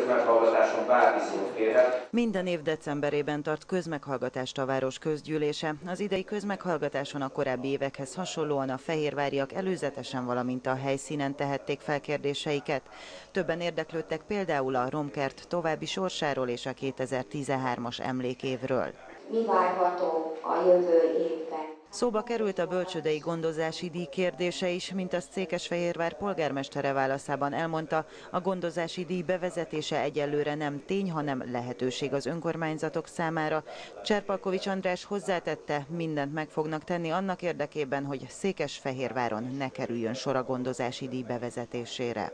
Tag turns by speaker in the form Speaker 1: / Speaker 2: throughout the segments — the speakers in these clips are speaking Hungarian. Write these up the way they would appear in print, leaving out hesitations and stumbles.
Speaker 1: közmeghallgatáson bárki szót kérhet.
Speaker 2: Minden év decemberében tart közmeghallgatást a város közgyűlése. Az idei közmeghallgatáson a korábbi évekhez hasonlóan a fehérváriak előzetesen, valamint a helyszínen tehették fel kérdéseiket. Többen érdeklődtek például a romkert további sorsáról és a 2013-as emlékévről.
Speaker 3: Mi várható a jövő évben?
Speaker 2: Szóba került a bölcsődei gondozási díj kérdése is, mint azt Székesfehérvár polgármestere válaszában elmondta, a gondozási díj bevezetése egyelőre nem tény, hanem lehetőség az önkormányzatok számára. Cserpalkovics András hozzátette, mindent meg fognak tenni annak érdekében, hogy Székesfehérváron ne kerüljön sor a gondozási díj bevezetésére.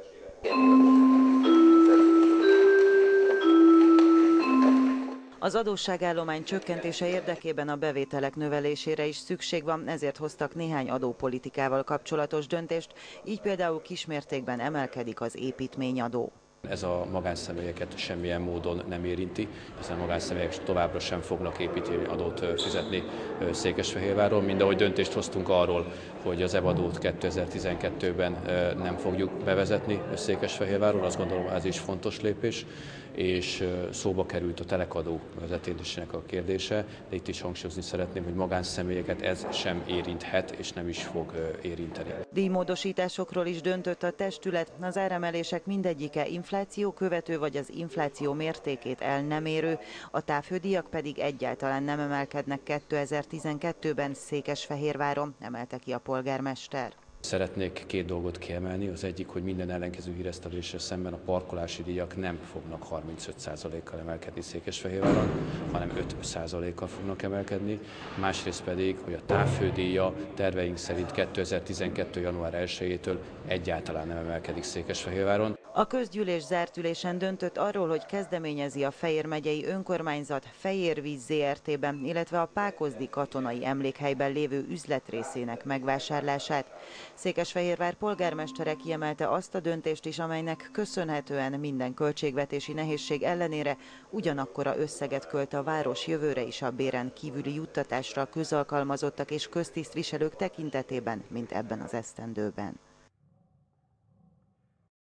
Speaker 2: Az adósságállomány csökkentése érdekében a bevételek növelésére is szükség van, ezért hoztak néhány adópolitikával kapcsolatos döntést, így például kismértékben emelkedik az építményadó.
Speaker 4: Ez a magánszemélyeket semmilyen módon nem érinti, hiszen a magánszemélyek továbbra sem fognak építményadót fizetni Székesfehérváron, mind ahogy döntést hoztunk arról, hogy az EV-adót 2012-ben nem fogjuk bevezetni Székesfehérváron, azt gondolom ez is fontos lépés, és szóba került a telekadó vezetésének a kérdése, de itt is hangsúlyozni szeretném, hogy magánszemélyeket ez sem érinthet, és nem is fog érinteni.
Speaker 2: Díjmódosításokról is döntött a testület, az áremelések mindegyike infláció követő vagy az infláció mértékét el nem érő, a távhődíjak pedig egyáltalán nem emelkednek 2012-ben Székesfehérváron, emelte ki a polgármester.
Speaker 4: Szeretnék két dolgot kiemelni. Az egyik, hogy minden ellenkező híreszteléssel szemben a parkolási díjak nem fognak 35%-kal emelkedni Székesfehérváron, hanem 5%-kal fognak emelkedni. Másrészt pedig, hogy a távhődíja terveink szerint 2012. január 1-től egyáltalán nem emelkedik Székesfehérváron.
Speaker 2: A közgyűlés zárt ülésen döntött arról, hogy kezdeményezi a Fejér megyei önkormányzat Fejérvíz ZRT-ben, illetve a Pákozdi katonai emlékhelyben lévő üzletrészének megvásárlását. Székesfehérvár polgármestere kiemelte azt a döntést is, amelynek köszönhetően minden költségvetési nehézség ellenére ugyanakkora összeget költ a város jövőre is a béren kívüli juttatásra a közalkalmazottak és köztisztviselők tekintetében, mint ebben az esztendőben.